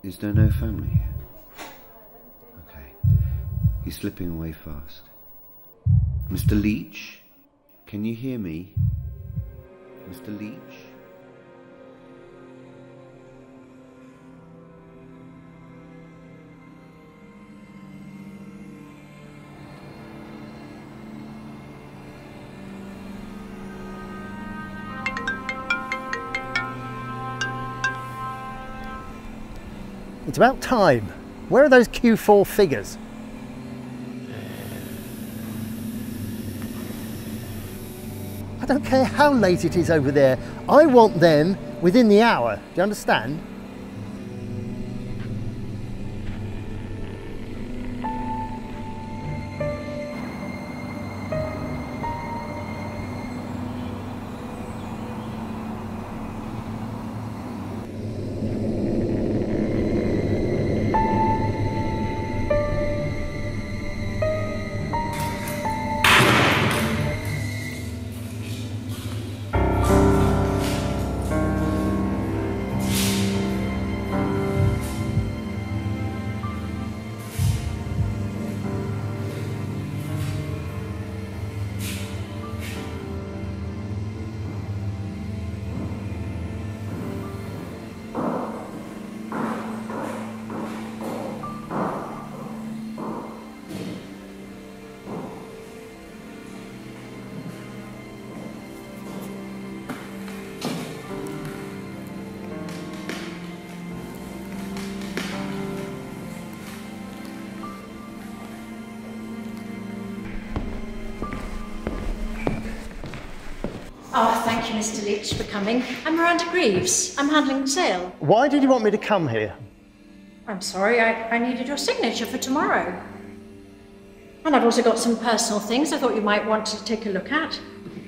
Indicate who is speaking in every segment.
Speaker 1: Is there no family here? Okay. He's slipping away fast. Mr. Leach? Can you hear me? Mr. Leach?
Speaker 2: It's about time. Where are those Q4 figures? I don't care how late it is over there. I want them within the hour. Do you understand?
Speaker 3: Oh, thank you, Mr. Leach, for coming. I'm Miranda Greaves. I'm handling the sale.
Speaker 2: Why did you want me to come here?
Speaker 3: I'm sorry, I needed your signature for tomorrow. And I've also got some personal things I thought you might want to take a look at.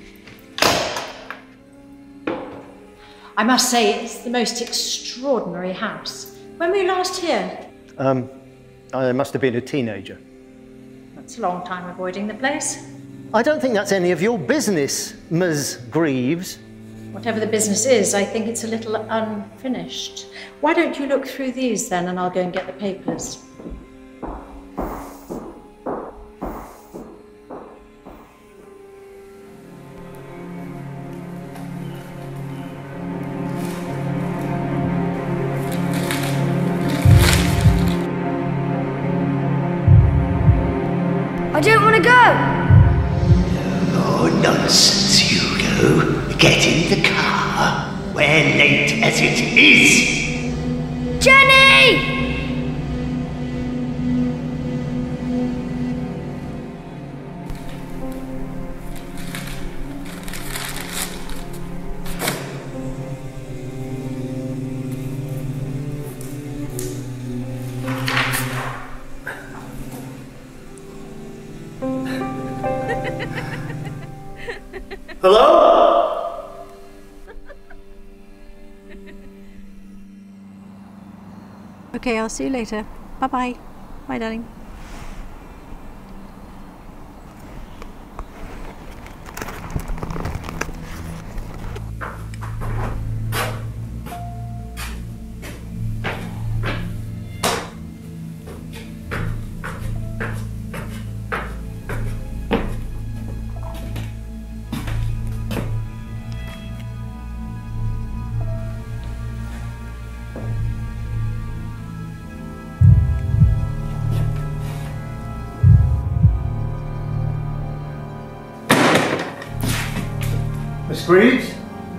Speaker 3: I must say, it's the most extraordinary house. When were you last here?
Speaker 2: I must have been a teenager.
Speaker 3: That's a long time avoiding the place.
Speaker 2: I don't think that's any of your business, Ms. Greaves.
Speaker 3: Whatever the business is, I think it's a little unfinished. Why don't you look through these then, and I'll go and get the papers.
Speaker 4: I don't want to go!
Speaker 5: Oh, nonsense, Hugo. Get in the car. We're late as it is.
Speaker 4: Jenny!
Speaker 2: Hello?
Speaker 6: Okay, I'll see you later. Bye-bye. Bye, darling.
Speaker 2: Miss Greaves?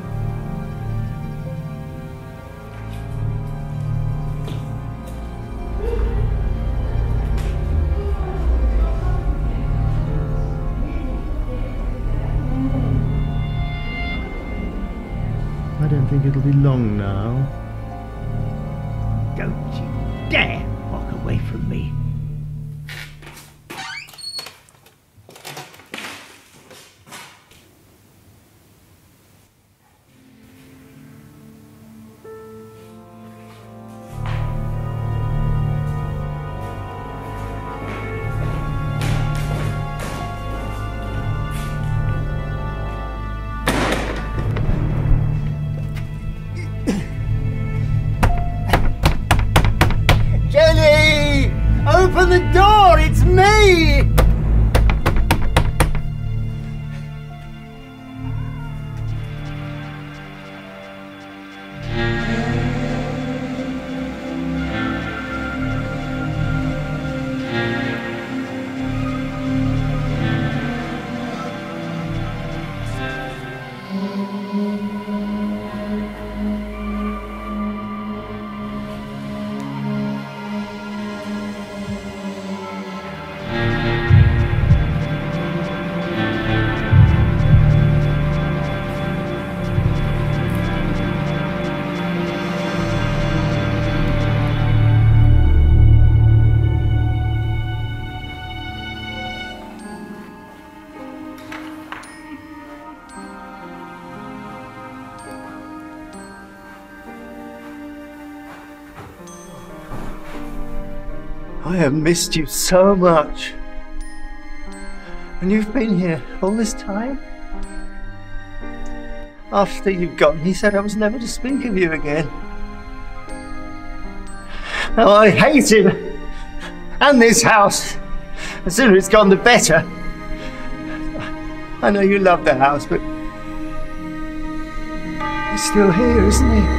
Speaker 2: I don't think it'll be long now.
Speaker 5: Don't you dare walk away from me.
Speaker 2: I have missed you so much. And you've been here all this time? After you've gone, he said I was never to speak of you again. Oh, I hate him. And this house. The sooner it's gone, the better. I know you love the house, but he's still here, isn't he?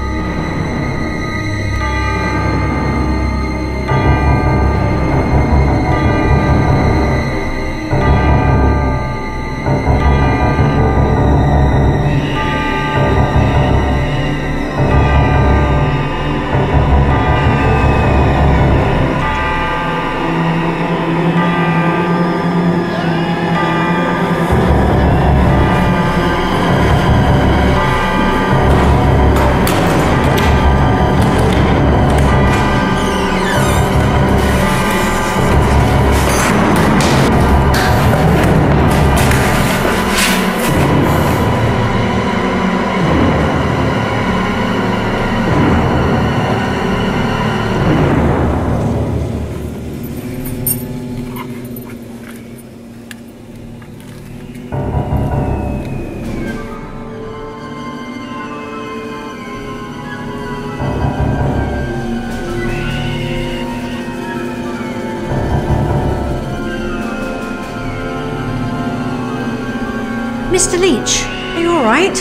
Speaker 3: Mr. Leach, are you all right?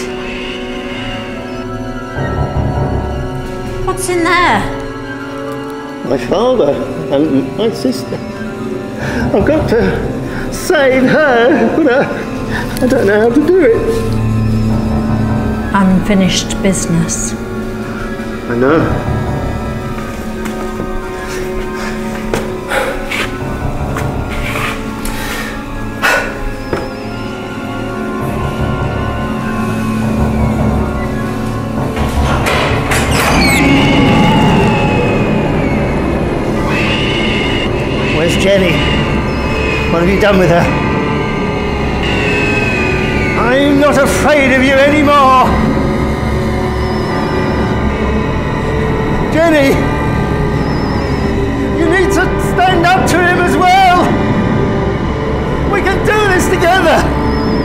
Speaker 3: What's in there?
Speaker 2: My father and my sister. I've got to save her, but I don't know how to do it.
Speaker 3: Unfinished business.
Speaker 2: I know. Where's Jenny? What have you done with her? I'm not afraid of you anymore! Jenny! You need to stand up to him as well! We can do this together!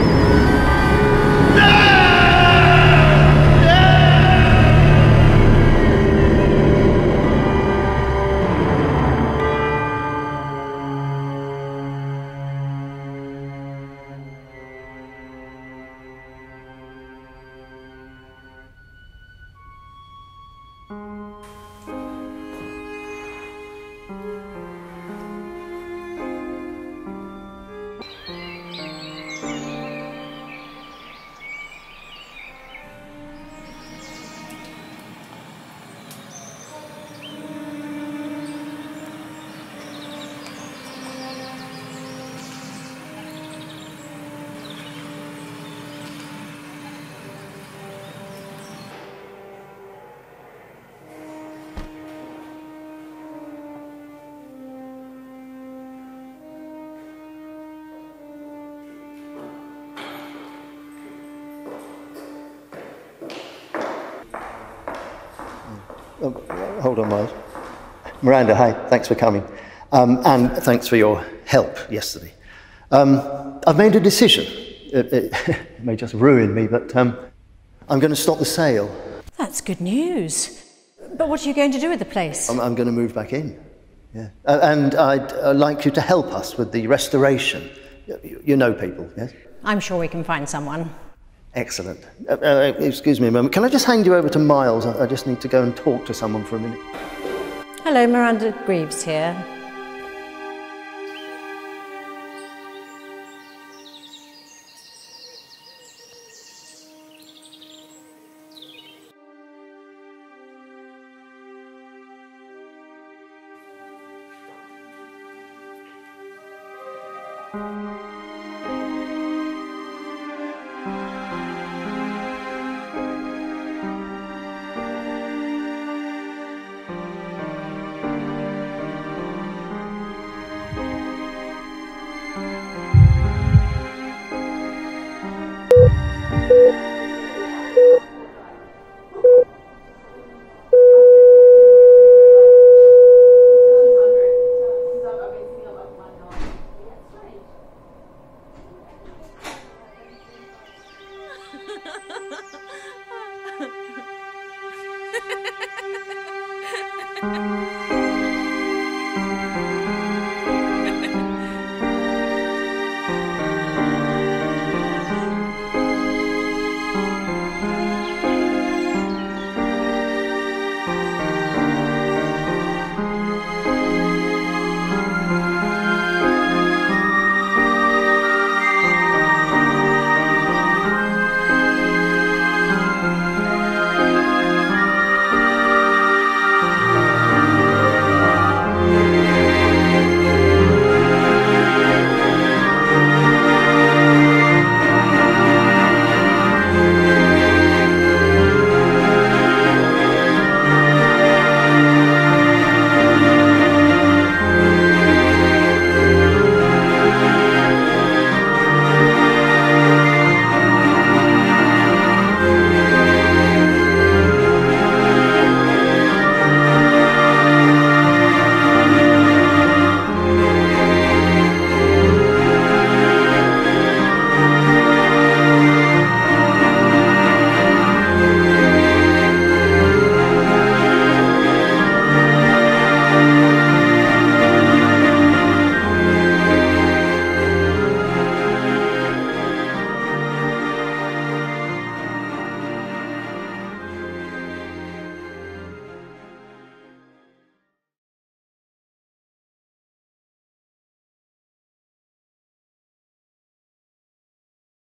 Speaker 2: Hold on, Miles. Miranda, hi, thanks for coming. And thanks for your help yesterday. I've made a decision. It may just ruin me, but I'm going to stop the sale.
Speaker 3: That's good news. But what are you going to do with the place?
Speaker 2: I'm going to move back in. Yeah. And I'd like you to help us with the restoration. You know people, yes?
Speaker 3: I'm sure we can find someone.
Speaker 2: Excellent. Excuse me a moment. Can I just hand you over to Miles? I just need to go and talk to someone for a minute.
Speaker 3: Hello, Miranda Greaves here.